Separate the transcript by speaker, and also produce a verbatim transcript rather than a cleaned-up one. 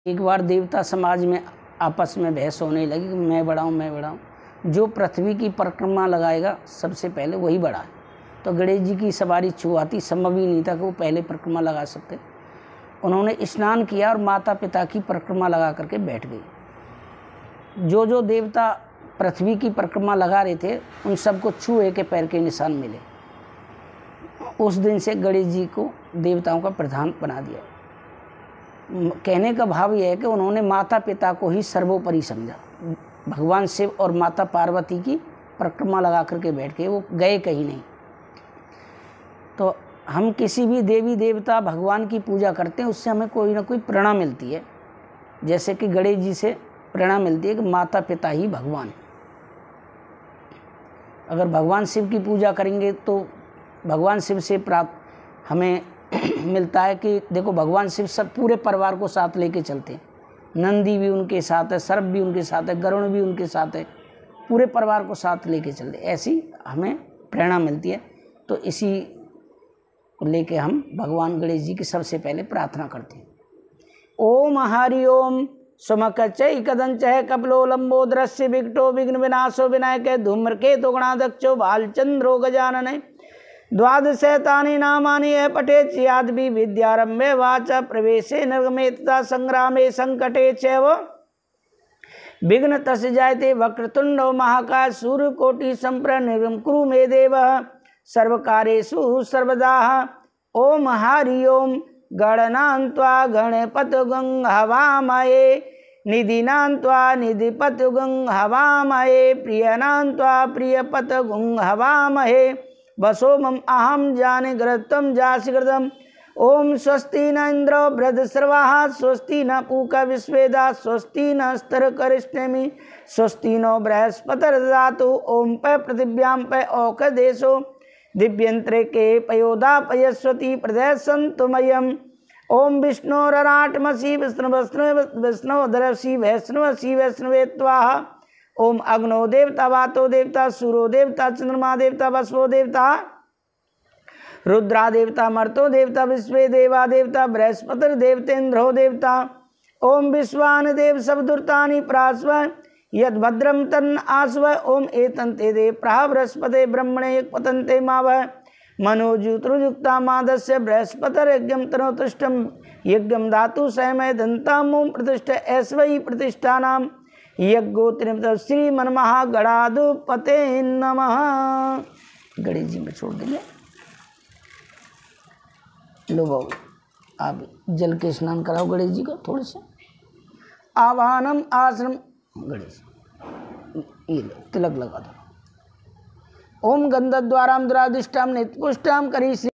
Speaker 1: एक बार देवता समाज में आपस में बहस होने लगी कि मैं बड़ा हूँ मैं बड़ा हूँ। जो पृथ्वी की परिक्रमा लगाएगा सबसे पहले वही बड़ा है। तो गणेश जी की सवारी छुआती संभव ही नहीं था कि वो पहले परिक्रमा लगा सकते। उन्होंने स्नान किया और माता पिता की परिक्रमा लगा करके बैठ गई। जो जो देवता पृथ्वी की परिक्रमा लगा रहे थे उन सबको छुए के पैर के निशान मिले। उस दिन से गणेश जी को देवताओं का प्रधान बना दिया। कहने का भाव यह है कि उन्होंने माता पिता को ही सर्वोपरि समझा। भगवान शिव और माता पार्वती की परिक्रमा लगा करके बैठ गए, वो गए कहीं नहीं। तो हम किसी भी देवी देवता भगवान की पूजा करते हैं, उससे हमें कोई ना कोई प्रेरणा मिलती है। जैसे कि गणेश जी से प्रेरणा मिलती है कि माता पिता ही भगवान है। अगर भगवान शिव की पूजा करेंगे तो भगवान शिव से प्राप्त हमें मिलता है कि देखो भगवान शिव सब पूरे परिवार को साथ लेके चलते हैं। नंदी भी उनके साथ है, सर्प भी उनके साथ है, गरुड़ भी उनके साथ है, पूरे परिवार को साथ लेके चलते। ऐसी हमें प्रेरणा मिलती है। तो इसी को लेके हम भगवान गणेश जी की सबसे पहले प्रार्थना करते हैं। ओम हरि ओम सुमकच्चै कदंचः कपलो लंबोदरस्य विकटो विघ्न विनाशो विनायक धूम्रकेतु गणाध्यक्षो भालचंद्रो गजानन द्वादशैतानि नामानि यः पठेत् यादपि विद्यारम्भे वाचा प्रवेशे निर्गमे तथा संग्रामे संकटे चैव विघ्न तस्य जायते वक्रतुंडो महाकाय सूर्यकोटि सम्प्रभ निर्विघ्नं कुरु मे देव सर्वकार्येषु सर्वदा। ओम हरि ओम गणनान्त्वा गणपतिगं हवामहे निधिनान्त्वा निधिपतिगं हवामहे प्रियनान्त्वा प्रियपतिगं हवामहे वसो मम अहम जाने ग्रतम जासिकृतम। ओम स्वस्ति न इंद्रो बृहस्पतिर्वाः स्वस्ति न पूका विश्वेदा स्वस्ति न स्तर करिष्णेमि स्वस्ति नो बृहस्पतिर्दधातु। ओम प पृथिव्यां प औषधेषु दिव्यंत्रे के पयोदा पयस्वती प्रदय संतुमयम्। ओम विष्णोरराटमसि विष्णु विष्णु विष्णोदरसि वैष्णवसि वैष्णवे त्वाः। ओम अग्नो देवता वातो देवता सूरो देवता चंद्रमा देवता वसवो देवता रुद्रा देवता मर्तो देवता विश्वे देवा देवता बृहस्पतिर देवतेन्द्रो देवता। ओम विश्वान देव सबदुर्तानि प्रास्व यद भद्रम तन आस्व। ओम एतंते देव प्राह बृहस्पते ब्रह्मणे पतंते मावह मनोजुतरुजुक्ता मादस्य बृहस्पतिर यज्ञम तनोतुष्टम यज्ञम धातु सयमय दंताम। ओम प्रतिष्ठ ऐश्वरी प्रतिष्ठानाम यज्ञोत्तर श्री मनमहा गणाधिपते नमः। गणेश जी में छोड़ देंगे। लो बाबू आप जल के स्नान कराओ गणेश जी को थोड़े से। आवाहनम आश्रम गणेश ये लो तिलक लगा दो। ओम गंधद्वाराम दुरादिष्टाम नित्यपुष्टाम करी